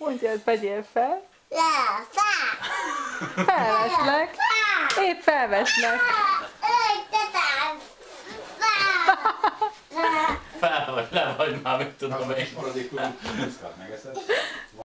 Mondja, hogy vegyél fel. Fel. Felveszlek. Épp felveszlek. Fel vagy, le vagy már, mit tudom én. Maradékul muszkát megeszed.